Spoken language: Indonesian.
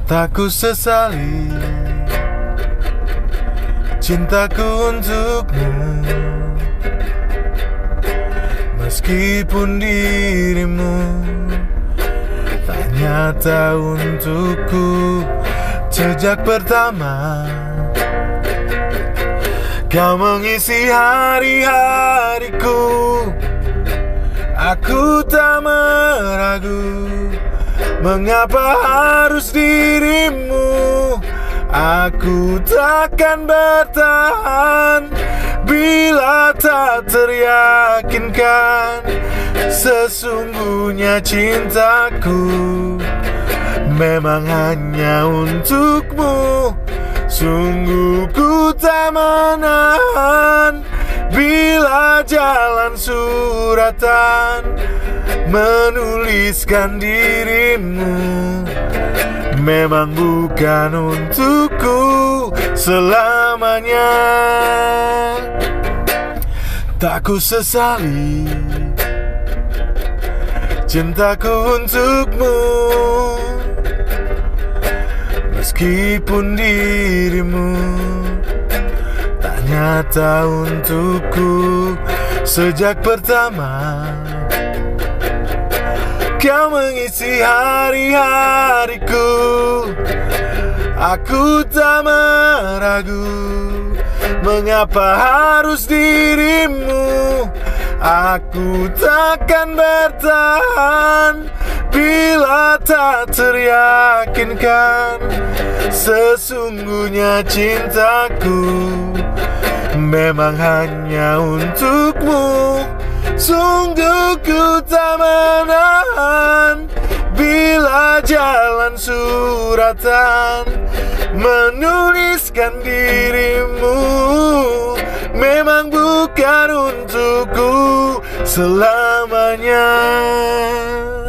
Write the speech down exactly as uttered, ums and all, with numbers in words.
Tak ku sesali cintaku untukmu, meskipun dirimu tak nyata untukku. Sejak pertama kau mengisi hari-hariku, aku tak meragu mengapa harus dirimu. Aku takkan bertahan bila tak teryakinkan sesungguhnya cintaku memang hanya untukmu. Sungguh ku tak menahan bila jalan suratan menuliskan dirimu memang bukan untukku selamanya. Tak ku sesali cintaku untukmu, meskipun dirimu tak nyata untukku. Sejak pertama kau mengisi hari-hariku, aku tak meragu mengapa harus dirimu. Aku takkan bertahan bila tak teryakinkan sesungguhnya cintaku memang hanya untukmu. Sungguh ku tak menahan bila jalan suratan menuliskan dirimu memang bukan untukku selamanya.